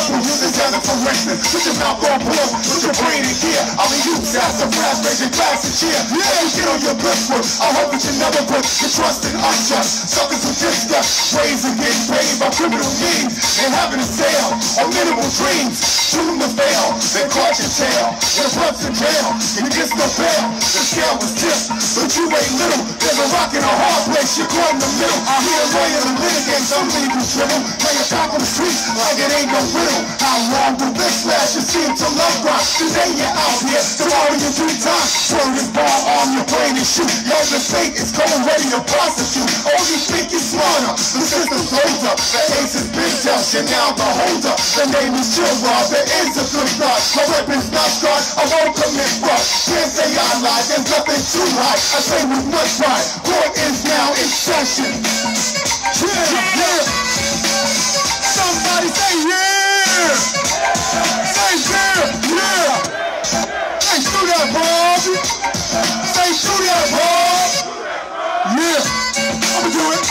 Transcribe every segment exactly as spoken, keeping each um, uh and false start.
simple, you deserve it for racing. Put your mouth on board, put your brain in gear. I'll be you, that's a flash, raising glass and cheer. Yeah, you get on your good foot. I hope that you never put your trust in unjust suckers who discuss ways of getting paid by criminal means and having a sale on minimal dreams. Doomed to fail, then caught your tail. Your blood's in jail, and you get no bail. The scale was tipped, but you ain't little. There's a rock in a hard place, you're caught in the middle. I hear a lawyer to litigate, some legal dribble. Now you're back on the streets like it ain't no riddle. How long will this last? You seem to love rock. Today you're out here, tomorrow you do time. Turn this bar on your brain and shoot. Yo, the state is coming ready to prosecute. Oh, you think you're smarter? The system's older. The ace has been dealt, you're now the holder. The name is Chill Rob, there is a good God. My weapon's not scarred, I won't commit fraud. Can't say I lied, there's nothing too high. I say with much pride, court is now in session. Yeah, yeah. Somebody say yeah. Say yeah, yeah. Say do that, Bob. Say do that, Bob. Yeah, I'ma do it.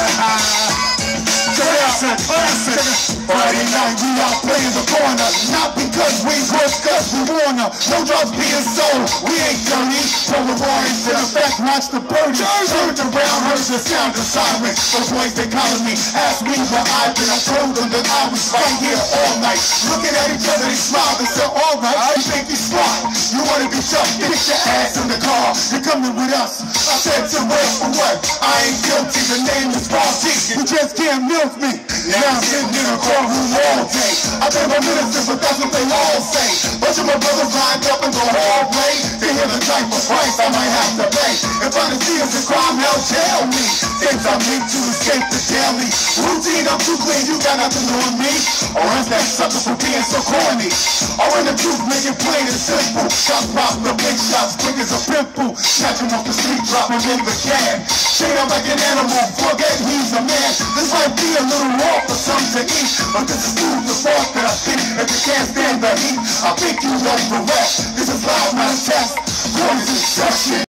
Classic, classic. Friday night we out playing the corner. Not because we work, cause we wanna. No drugs being sold, we ain't dirty. Polaroids in effect, watch the birdie. Turned around, heard the sound of sirens. Those boys they calling me, asked me where I've been. I told them that I was right here all night. Looking at each other, they smiled and said, alright, you think you smart. You wanna be tough, get your ass in the car. You're coming with us. I said to wait for what? I ain't guilty, the name is Bossy. You just can't milk me. Now I'm sitting in a courtroom all day. I pay my ministers, but that's what they all say. Bunch of my brothers lined up in the hallway. They hear the type of price I might have to pay. If I see us in crime, hell jail me. Things I make to escape the daily routine. I'm too clean, you got nothing on me. Or is that sucker for being so corny? Or in the truth, make it plain and simple. Shots pop, the big shots, quick as a pimple. Snatch him off the street, drop him in the can. Chain up like an animal, forget he's a man. This might be a little raw for some to eat, but this is food for thought that I think. If you can't stand the heat, I think you know the rest. This is loud, not a test. Court is in session.